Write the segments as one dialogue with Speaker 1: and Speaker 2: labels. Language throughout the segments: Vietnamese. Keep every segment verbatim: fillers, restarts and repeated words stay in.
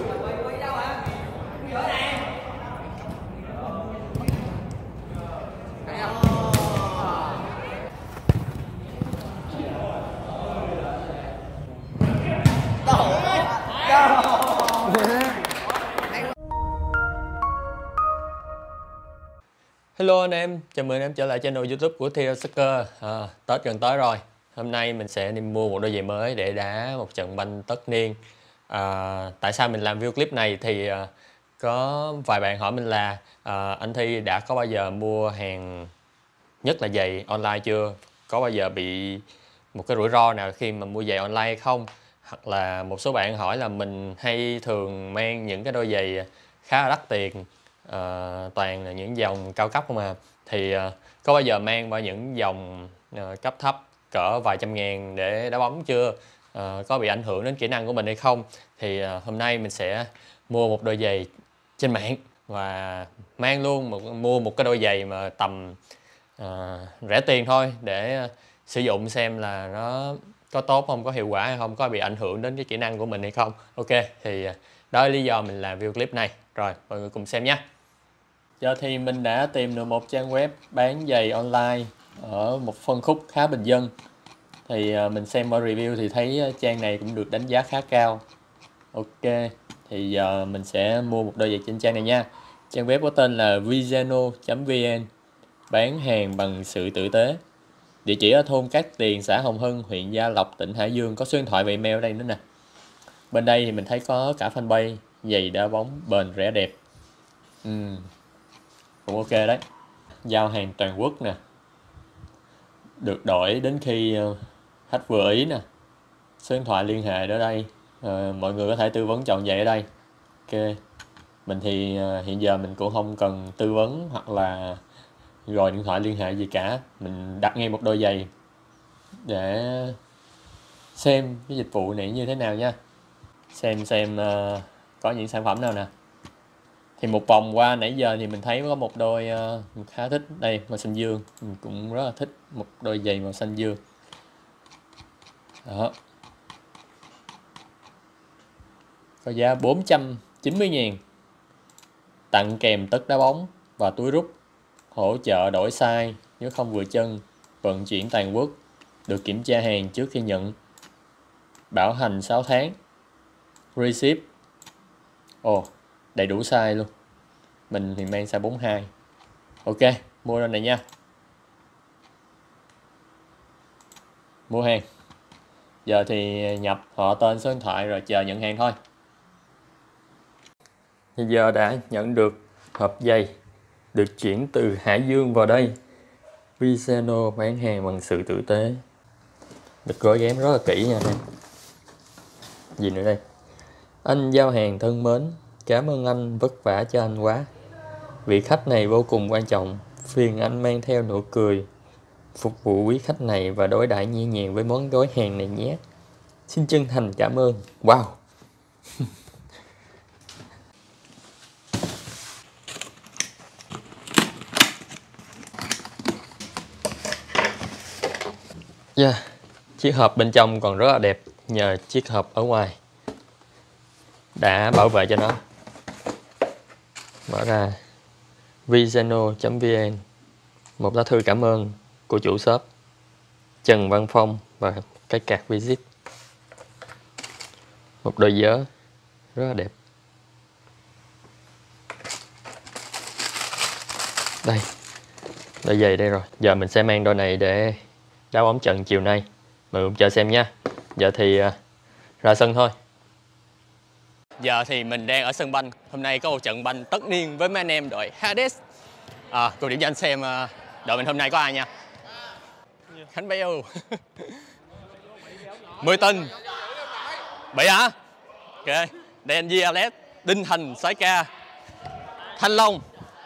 Speaker 1: Hello anh em, chào mừng anh em trở lại channel YouTube của Theo Soccer. À, Tết gần tới rồi. Hôm nay mình sẽ đi mua một đôi giày mới để đá một trận banh tất niên. À, tại sao mình làm video clip này thì à, có vài bạn hỏi mình là à, anh Thi đã có bao giờ mua hàng, nhất là giày online chưa? Có bao giờ bị một cái rủi ro nào khi mà mua giày online hay không? Hoặc là một số bạn hỏi là mình hay thường mang những cái đôi giày khá là đắt tiền, uh, toàn là những dòng cao cấp không à, thì uh, có bao giờ mang vào những dòng uh, cấp thấp cỡ vài trăm ngàn để đá bóng chưa? Uh, có bị ảnh hưởng đến kỹ năng của mình hay không? Thì uh, hôm nay mình sẽ mua một đôi giày trên mạng và mang luôn một mua một cái đôi giày mà tầm uh, rẻ tiền thôi để uh, sử dụng xem là nó có tốt không, có hiệu quả hay không, có bị ảnh hưởng đến cái kỹ năng của mình hay không. Ok, thì đó là lý do mình làm video clip này. Rồi, mọi người cùng xem nhé. Giờ thì mình đã tìm được một trang web bán giày online ở một phân khúc khá bình dân. Thì mình xem ở review thì thấy trang này cũng được đánh giá khá cao. Ok, thì giờ mình sẽ mua một đôi giày trên trang này nha. Trang web có tên là visano chấm vn, bán hàng bằng sự tử tế. Địa chỉ ở thôn Cát Tiền, xã Hồng Hưng, huyện Gia Lộc, tỉnh Hải Dương. Có số điện thoại và email ở đây nữa nè. Bên đây thì mình thấy có cả fanpage giày đá bóng bền rẻ đẹp. uhm, Cũng ok đấy. Giao hàng toàn quốc nè, được đổi đến khi khách vừa ý nè. Số điện thoại liên hệ ở đây. à, Mọi người có thể tư vấn chọn giày ở đây. Ok, mình thì hiện giờ mình cũng không cần tư vấn hoặc là gọi điện thoại liên hệ gì cả. Mình đặt ngay một đôi giày để xem cái dịch vụ này như thế nào nha. Xem xem uh, có những sản phẩm nào nè. Thì một vòng qua nãy giờ thì mình thấy có một đôi uh, mình khá thích. Đây, màu xanh dương. Mình cũng rất là thích một đôi giày màu xanh dương. Đó. Có giá bốn trăm chín mươi ngàn. Tặng kèm tất đá bóng và túi rút. Hỗ trợ đổi size nếu không vừa chân. Vận chuyển toàn quốc. Được kiểm tra hàng trước khi nhận. Bảo hành sáu tháng. Free ship. Ồ, đầy đủ size luôn. Mình thì mang size bốn mươi hai. Ok, mua đôi này nha. Mua hàng. Giờ thì nhập họ tên, số điện thoại rồi chờ nhận hàng thôi. Thì giờ đã nhận được hộp giày, được chuyển từ Hải Dương vào đây. Visano bán hàng bằng sự tử tế. Được gói ghém rất là kỹ nha em. Gì nữa đây? Anh giao hàng thân mến, cảm ơn anh, vất vả cho anh quá. Vị khách này vô cùng quan trọng, phiền anh mang theo nụ cười, phục vụ quý khách này và đối đãi nhẹ nhàng với món gói hàng này nhé. Xin chân thành cảm ơn. Wow. Yeah. Chiếc hộp bên trong còn rất là đẹp nhờ chiếc hộp ở ngoài đã bảo vệ cho nó. Mở ra visano chấm vn, một lá thư cảm ơn của chủ shop Trần Văn Phong và cái card visit. Một đôi giớ rất là đẹp. Đây, đôi giày đây rồi. Giờ mình sẽ mang đôi này để đá bóng trận chiều nay. Mời cùng chờ xem nha. Giờ thì uh, ra sân thôi. Giờ thì mình đang ở sân banh. Hôm nay có một trận banh tất niên với mấy anh em đội Hades. À, cùng điểm cho anh xem uh, đội mình hôm nay có ai nha. Khánh Béo Mười Tinh Bị hả? Ok. Đây anh Di Alex, Đinh Thành, Sói Ca, Thanh Long,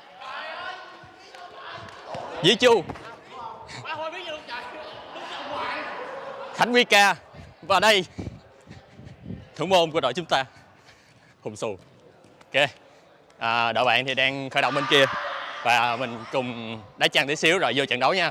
Speaker 1: Dĩ Chu, Khánh Huy Ca. Và đây thủ môn của đội chúng ta, Hùng Xù. Ok, à, đội bạn thì đang khởi động bên kia và mình cùng đá chăng tí xíu rồi vô trận đấu nha.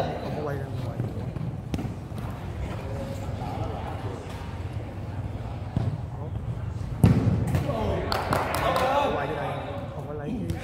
Speaker 2: không có quay ra ngoài. Quay vô đây không có lấy cái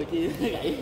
Speaker 3: người chia gãy.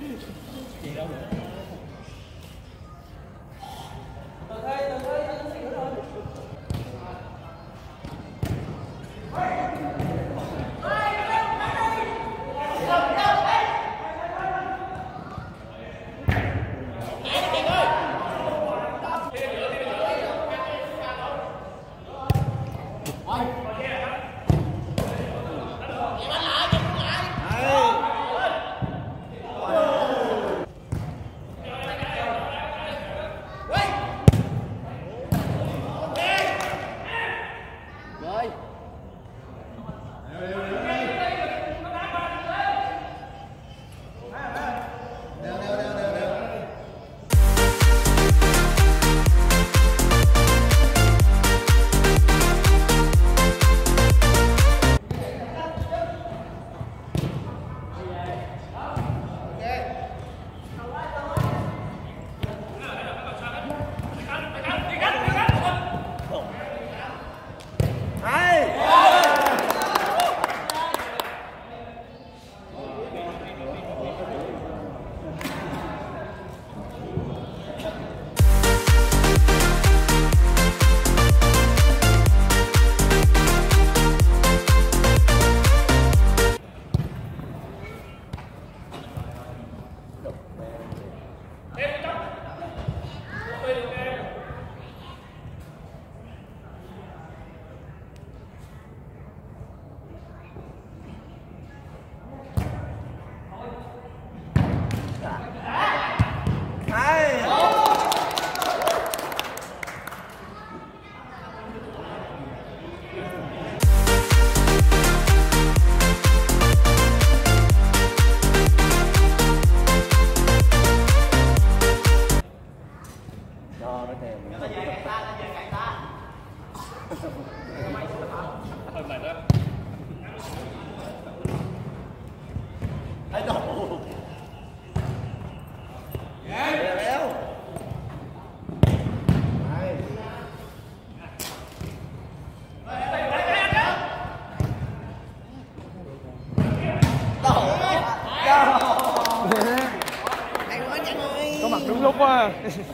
Speaker 2: Có mặt đúng lúc quá.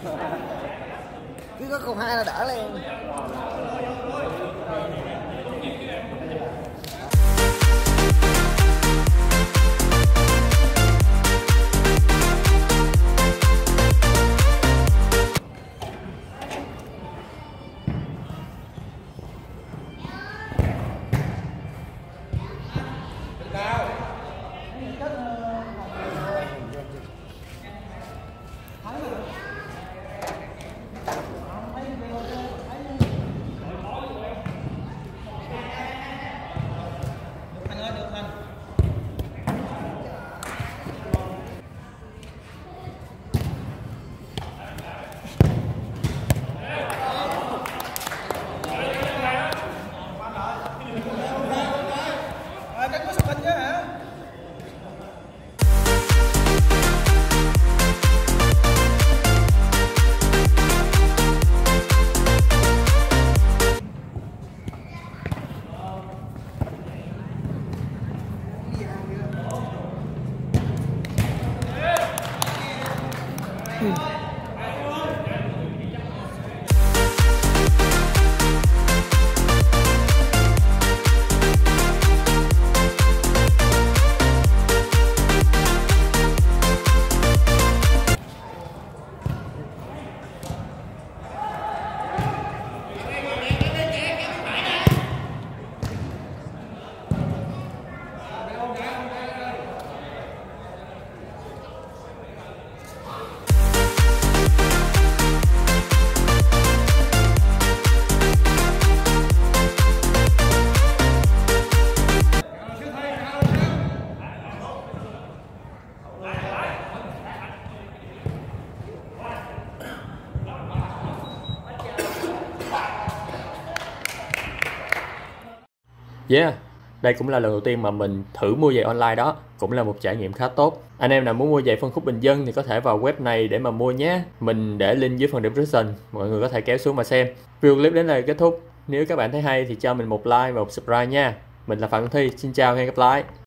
Speaker 3: Cứ có cầu hai là đỡ lên.
Speaker 1: Yeah, đây cũng là lần đầu tiên mà mình thử mua giày online đó, cũng là một trải nghiệm khá tốt. Anh em nào muốn mua giày phân khúc bình dân thì có thể vào web này để mà mua nhé. Mình để link dưới phần description, mọi người có thể kéo xuống mà xem. Video clip đến đây kết thúc. Nếu các bạn thấy hay thì cho mình một like và một subscribe nha. Mình là Phạm Thi, xin chào và hẹn gặp lại.